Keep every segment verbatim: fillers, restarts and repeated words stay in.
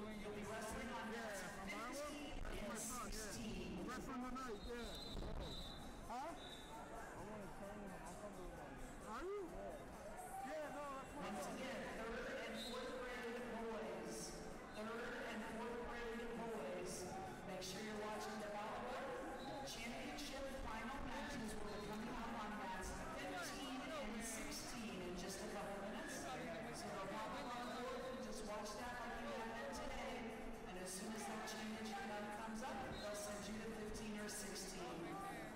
wrestling. You'll be wrestling on yeah, from Iowa. That's my son. Yeah, wrestling tonight. Yeah. Huh? I want to train him. I'm from Louisville. Are you? Yeah. Yeah, no, that's my Once son. again, third and fourth grade boys. Third and fourth grade boys. Make sure you're watching the Ballot Championship final matches will be coming up on mats fifteen and sixteen in just a couple minutes. So they'll pop up on board and just watch that like you have been today. And as soon as that championship night comes up, they'll send you to fifteen or sixteen.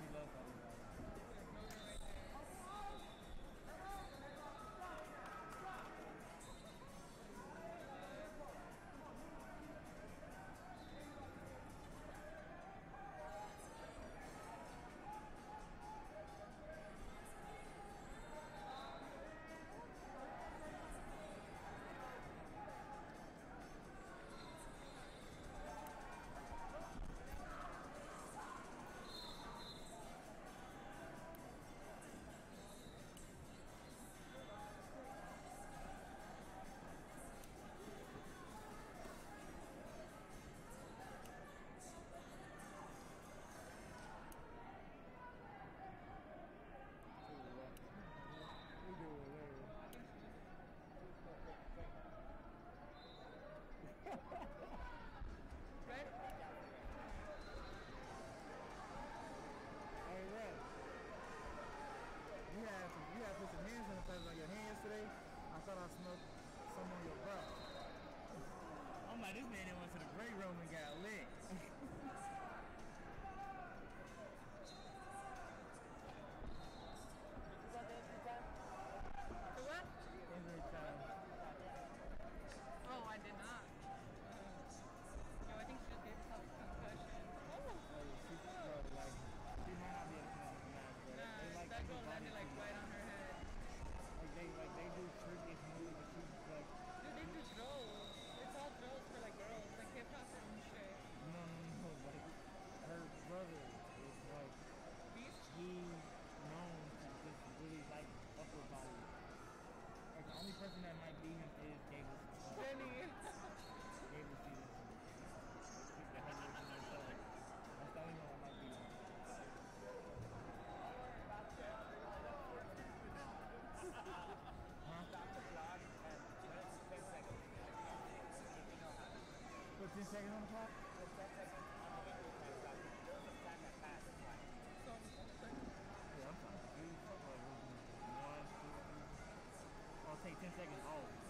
On your hands today, I thought I smelled some on your breath. I'm like, this man went to the break room and got lit. For what? Injury time. Oh, I did not. Yo, I think she just gave herself a concussion. Oh. She, bro, like, she might not be able to come out of the match, but nah, they like that girl landed like right on her head. Like they like they do trickiest moves, but she's like. Dude, they do throws. It's all throws for like girls, like hip hop and shit. No, no, no. Like her brother is like. Beast? He's known to just really like upper body. Like the only person that might beat him is Gable. Benny. Gable Stevenson. She's the heaviest in their show. That's the only one that might beat him. Huh? Stop the vlog and ten seconds. Put ten seconds on the clock? Put ten seconds on the video time. There's a time that passes by. Yeah, I'm trying to do something like one, two, three. I'll take ten seconds off.